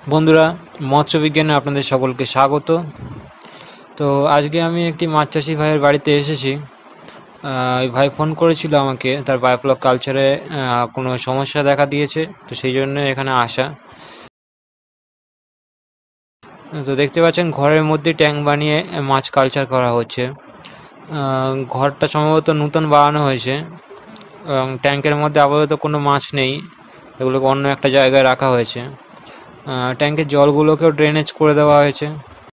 বন্ধুরা, মৎস্য বিজ্ঞানে আপনাদের সকলকে স্বাগত। তো আজকে আমি একটি মাছ চাষি ভাইয়ের বাড়িতে এসেছি। ওই ভাই ফোন করেছিল আমাকে, তার বায়োফ্লক কালচারে কোনো সমস্যা দেখা দিয়েছে, তো সেই জন্য এখানে আসা। তো দেখতে পাচ্ছেন ঘরের মধ্যে ট্যাঙ্ক বানিয়ে মাছ কালচার করা হচ্ছে। ঘরটা সম্ভবত নূতন বানানো হয়েছে এবং ট্যাঙ্কের মধ্যে আপাতত কোনো মাছ নেই, এগুলোকে অন্য একটা জায়গায় রাখা হয়েছে। ট্যাঙ্কের জলগুলোকেও ড্রেনেজ করে দেওয়া হয়েছে।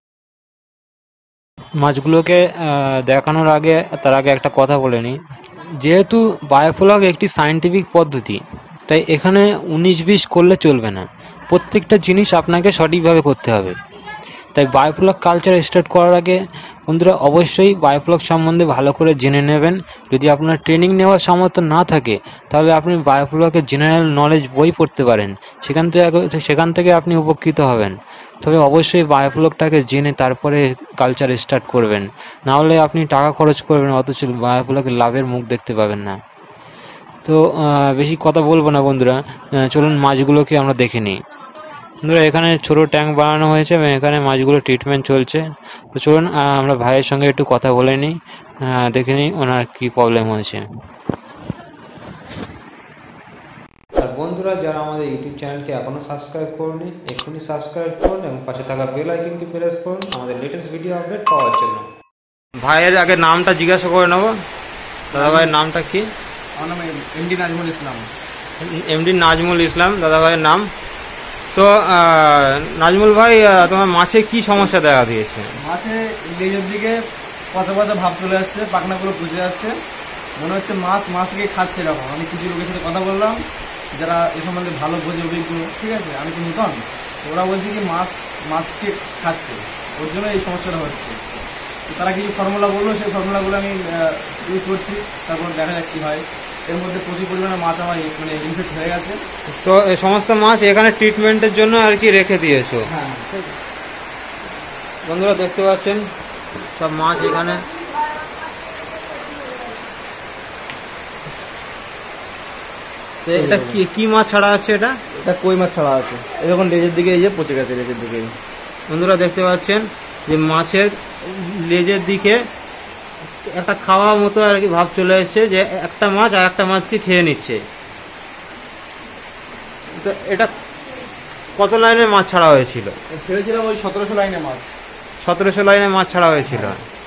মাছগুলোকে দেখানোর আগে তার আগে একটা কথা বলে নিই। যেহেতু বায়োফ্লক একটি সায়েন্টিফিক পদ্ধতি, তাই এখানে 19-20 করলে চলবে না। প্রত্যেকটা জিনিস আপনাকে সঠিকভাবে করতে হবে। তাই বায়োফ্লক কালচার স্টার্ট করার আগে বন্ধুরা অবশ্যই বায়োফ্লক সম্বন্ধে ভালো করে জেনে নেবেন। যদি আপনার ট্রেনিং নেওয়ার সামর্থ্য না থাকে, তাহলে আপনি বায়োফ্লকের জেনারেল নলেজ বই পড়তে পারেন, সেখান থেকে আপনি উপকৃত হবেন। তবে অবশ্যই বায়োফ্লকটাকে জেনে তারপরে কালচার স্টার্ট করবেন, নাহলে আপনি টাকা খরচ করবেন অথচ বায়োফ্লকের লাভের মুখ দেখতে পাবেন না। তো বেশি কথা বলবো না বন্ধুরা, চলুন মাছগুলোকে আমরা দেখে নিই। বন্ধুরা, এখানে ছোটো ট্যাঙ্ক বানানো হয়েছে এবং এখানে মাছগুলো ট্রিটমেন্ট চলছে। তো চলুন আমরা ভাইয়ের সঙ্গে একটু কথা বলে নিই, দেখে নিই ওনার কী প্রবলেম হয়েছে। আর বন্ধুরা, যারা আমাদের ইউটিউব চ্যানেলকে এখনও সাবস্ক্রাইব করুন, এক্ষুনি সাবস্ক্রাইব করুন এবং পাশে থাকা বেল আইকনটি প্রেস করুন আমাদের লেটেস্ট ভিডিও আপডেট পাওয়ার জন্য। ভাইয়ের আগে নামটা জিজ্ঞাসা করে নেব। দাদা ভাইয়ের নামটা কি? আমার নাম এমডি নাজমুল ইসলাম। এমডি নাজমুল ইসলাম দাদা ভাইয়ের নাম। তো নাজমুল ভাই, তোমার মাছে কি সমস্যা দেখা দিয়েছে? মাছে লেজের দিকে পচা পচা ভাব চলে আসছে, পাখনাগুলো বুঝে যাচ্ছে, মনে হচ্ছে মাছকে খাচ্ছে। এরকম আমি কিছু লোকের সাথে কথা বললাম যারা এই সম্বন্ধে ভালো বোঝে, অভিজ্ঞ, ঠিক আছে, আমি তো নূতন। ওরা বলছে কি মাছকে খাচ্ছে, ওর জন্য এই সমস্যাটা হচ্ছে। তারা কিছু ফর্মুলা বললো, সেই ফর্মুলাগুলো আমি ইউজ করছি, তারপর দেখা যাক কী হয়। এর মধ্যে প্রচুর পরিমাণে মাছ আমার ইনফেক্ট হয়ে গেছে। তো এই সমস্ত মাছ এখানে ট্রিটমেন্টের জন্য আর কি রেখে দিয়েছো? হ্যাঁ বন্ধুরা, দেখতে পাচ্ছেন সব মাছ এখানে। এটা কি মাছ ছাড়া আছে? এটা কই মাছ ছাড়া আছে। এরকম লেজের দিকে এই যে পচে গেছে, লেজের দিকে। বন্ধুরা, দেখতে পাচ্ছেন যে মাছের লেজের দিকে একটা খাওয়া মতো আর কি ভাব চলে এসছে, যে একটা মাছ আর একটা মাছকে খেয়ে নিচ্ছে। তো এটা কত লাইনের মাছ ছাড়া হয়েছিল? ছেড়েছিলাম ওই 1700 লাইনে মাছ। 1700 লাইনের মাছ ছাড়া হয়েছিল।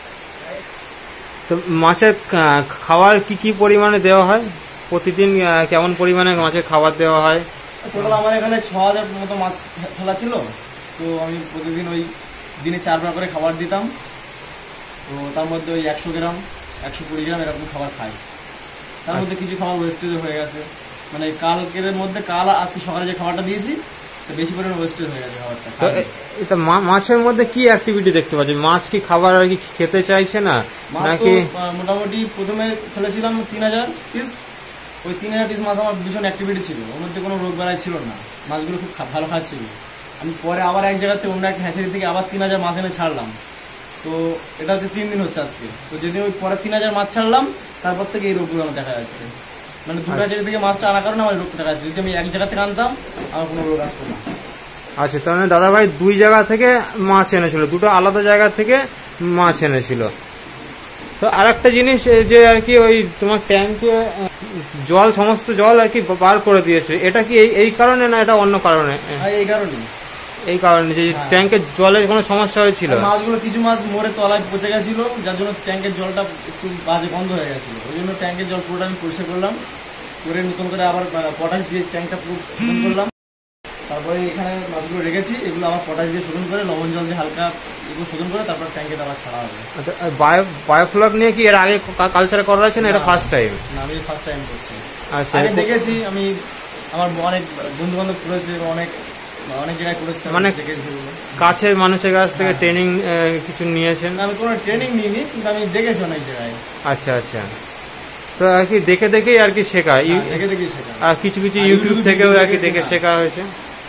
তো মাছের খাবার কি পরিমাণে দেওয়া হয়? প্রতিদিন কেমন পরিমাণে মাছের খাবার দেওয়া হয়? টোটাল আমার এখানে 6000 মতো মাছ ফেলা ছিল। তো আমি প্রতিদিন ওই দিনে 4 বার করে খাবার দিতাম। তো তার মধ্যে ওই 100 গ্রাম 120 গ্রাম এরকম খাবার খাই। তার মধ্যে কিছু খাবার ওয়েস্টেজ হয়ে গেছে, মানে কালকের মধ্যে আজকে সকালে যে খাবারটা দিয়েছি বেশি পরিমাণে ওয়েস্টেজ হয়ে গেছে খাবারটা। তো এটা মাছের মধ্যে কি অ্যাক্টিভিটি দেখতে পাচ্ছি? মাছ কি খাবার আর কি খেতে চাইছে না নাকি? মোটামুটি প্রথমে ফেলেছিলাম 3000 পিস। ওই 3000 পিস মাছ আমার ভীষণ অ্যাক্টিভিটি ছিল, ওর মধ্যে কোনো রোগ বেলায় ছিল না, মাছগুলো খুব ভালো খাচ্ছিল। আমি পরে আবার এক জায়গাতে অন্য একটা হ্যাচারি থেকে আবার 3000 মাছ এনে ছাড়লাম। তো এটা হচ্ছে 3 দিন হচ্ছে আজকে। তো যেদিন ওই পরে 3000 মাছ ছাড়লাম, তারপর থেকে এই রোগগুলো আমার দেখা যাচ্ছে। মানে দুটো হ্যাচারি থেকে মাছটা আনার কারণে আমার রোগটা দেখা যাচ্ছে। যদি আমি এক জায়গা থেকে আনতাম আমার কোনো রোগ আসতো না। আচ্ছা, তার মানে দাদা ভাই 2 জায়গা থেকে মাছ এনেছিল, দুটো আলাদা জায়গা থেকে মাছ এনেছিল। তো আর একটা জিনিস যে আর কি ওই তোমার ট্যাঙ্কে সমস্ত জল আর কি বার করে দিয়েছে, এটা কি এই কারণে না এটা অন্য কারণে? এই কারণে যে ট্যাঙ্কের জলের কোনো সমস্যা হয়েছিল। মাছগুলো কিছু মাছ মরে তলায় পচে গেছিল, যার জন্য ট্যাঙ্কের জলটা একটু বাজে বন্ধ হয়ে গেছিল। ওই জন্য ট্যাঙ্কের জল পুরোটা আমি পরিষ্কার করলাম, করে নতুন করে আবার পটাশ দিয়ে ট্যাঙ্কটা পুরো শোধন করলাম। তারপরে এখানে মাছগুলো রেখেছি, এগুলো আবার পটাশ দিয়ে শোধন করে, লবণ জল দিয়ে হালকা এগুলো শোধন করে তারপর ট্যাঙ্কে আবার ছাড়া হবে। আচ্ছা, বায়োফ্লক নিয়ে কি এর আগে কালচার করা আছে না এটা ফার্স্ট টাইম? না, আমি ফার্স্ট টাইম করছি। আচ্ছা, আগে দেখেছি, আমি আমার অনেক বন্ধু বান্ধব করেছে, অনেক জায়গায় করেছে, মানে কাছের মানুষের কাছ থেকে ট্রেনিং কিছু নিয়েছেন? আমি কোনো ট্রেনিং নিইনি, কিন্তু আমি দেখেছি অনেক জায়গায়। আচ্ছা আচ্ছা, তো আর কি দেখেই আর কি শেখা, দেখেই শেখা। আর কিছু ইউটিউব থেকেও আর কি দেখে শেখা হয়েছে।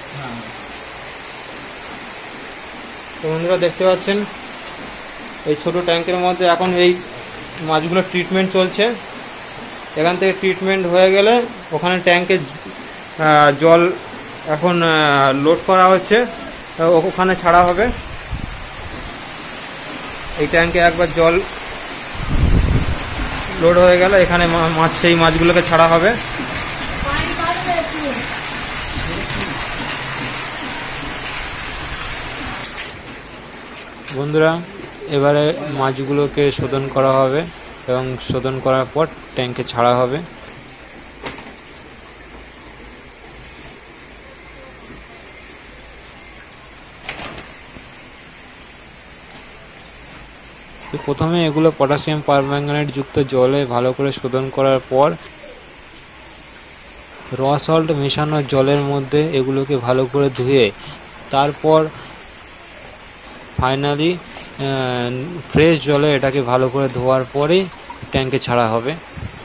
তো বন্ধুরা, দেখতে পাচ্ছেন এই ছোট ট্যাঙ্কের মধ্যে এখন এই মাছগুলো ট্রিটমেন্ট চলছে। এখান থেকে ট্রিটমেন্ট হয়ে গেলে ওখানে ট্যাঙ্কে জল এখন লোড করা হচ্ছে ওখানে ছাড়া হবে। এই ট্যাঙ্কে একবার জল লোড হয়ে গেল, এখানে মাছ, সেই মাছগুলোকে ছাড়া হবে। বন্ধুরা, এবারে মাছগুলোকে শোধন করা হবে এবং শোধন করার পর ট্যাঙ্কে ছাড়া হবে। প্রথমে এগুলো পটাশিয়াম পারম্যাঙ্গানেট যুক্ত জলে ভালো করে শোধন করার পর র সল্ট মেশানো জলের মধ্যে এগুলোকে ভালো করে ধুয়ে তারপর ফাইনালি ফ্রেশ জলে এটাকে ভালো করে ধোয়ার পরেই ট্যাঙ্কে ছাড়া হবে।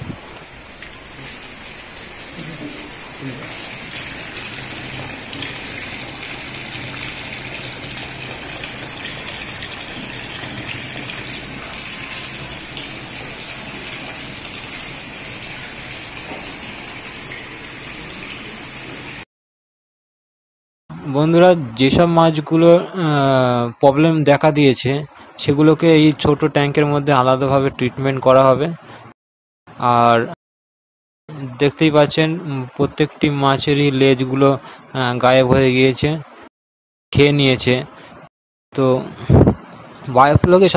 বন্ধুরা, যেসব মাছগুলো প্রবলেম দেখা দিয়েছে সেগুলোকে এই ছোট ট্যাঙ্কের মধ্যে আলাদাভাবে ট্রিটমেন্ট করা হবে। আর দেখতেই পাচ্ছেন প্রত্যেকটি মাছেরই লেজগুলো গায়েব হয়ে গিয়েছে, খেয়ে নিয়েছে। তো বায়োফ্লকে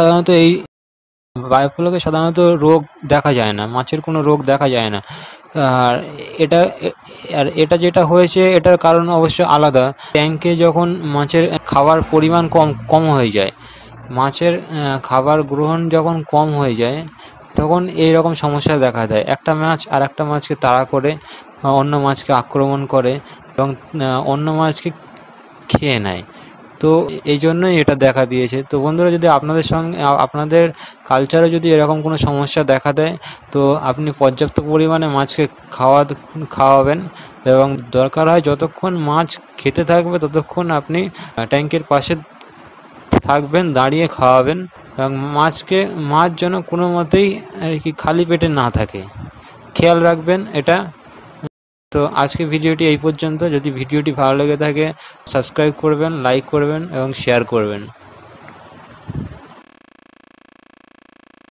সাধারণত রোগ দেখা যায় না, মাছের কোনো রোগ দেখা যায় না। আর এটা যেটা হয়েছে এটার কারণ অবশ্য আলাদা। ট্যাঙ্কে যখন মাছের খাবার পরিমাণ কম হয়ে যায়, মাছের খাবার গ্রহণ যখন কম হয়ে যায়, তখন এই রকম সমস্যা দেখা দেয়। একটা মাছ আর একটা মাছকে তাড়া করে, অন্য মাছকে আক্রমণ করে এবং অন্য মাছকে খেয়ে নেয়। তো এই জন্যই এটা দেখা দিয়েছে। তো বন্ধুরা, যদি আপনাদের কালচারে যদি এরকম কোনো সমস্যা দেখা দেয়, তো আপনি পর্যাপ্ত পরিমাণে মাছকে খাওয়াবেন এবং দরকার হয় যতক্ষণ মাছ খেতে থাকবে ততক্ষণ আপনি ট্যাঙ্কের পাশে থাকবেন, দাঁড়িয়ে খাওয়াবেন এবং মাছ যেন কোনো মতেই আর কি খালি পেটে না থাকে, খেয়াল রাখবেন এটা। তো আজকে ভিডিওটি এই পর্যন্ত। যদি ভিডিওটি ভালো লেগে থাকে সাবস্ক্রাইব করবেন, লাইক করবেন এবং শেয়ার করবেন।